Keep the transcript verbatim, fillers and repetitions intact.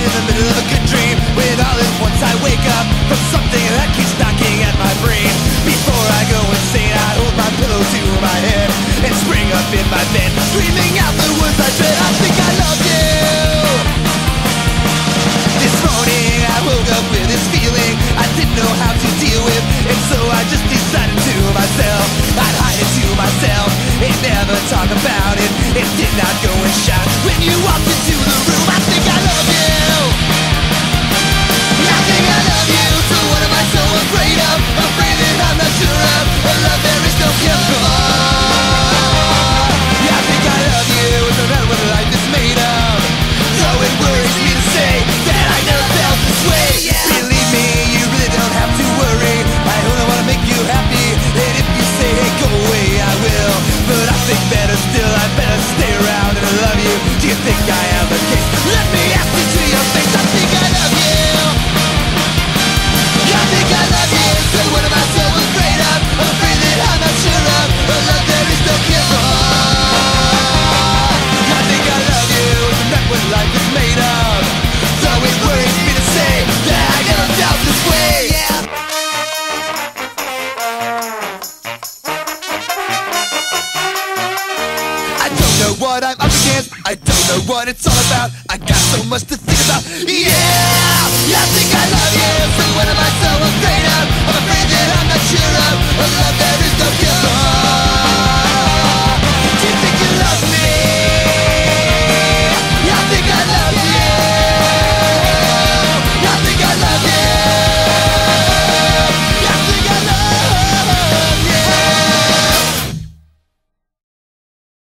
in the middle of a good dream, when all at once I wake up from something that keeps knocking at my brain. Before I go insane, I hold my pillow to my head and spring up in my bed, screaming out the words I dread. I think I love you. This morning I woke up with this feeling I didn't know how to deal with, and so I just decided to myself I'd hide it to myself and never talk about it. It did not go and shout when you walked into the room. I think I love you. I think I love you. So what am I so afraid of? Afraid that I'm not sure of a love there is no cure for. Yeah, I think I love you. It's no matter what life is made of. So it worries me to say that I never felt this way. Yeah. Believe me, you really don't have to worry. I only wanna make you happy, and if you say hey go away, I will. But I think better still, I better stay around and I love you. Do you think I am the case? Let me ask you to your face. I think I love you. I think I love you. So what am I so afraid of? Afraid that I'm not sure of a love there is no cure for. I think I love you. Isn't that what life is made of? So it worries me to say that I never felt this way. Yeah. I don't know what I'm up against. I don't know what it's all about. I got so much to think about. Yeah, yeah, I think I love you. So what am I so afraid of? I'm afraid that I'm not sure of a love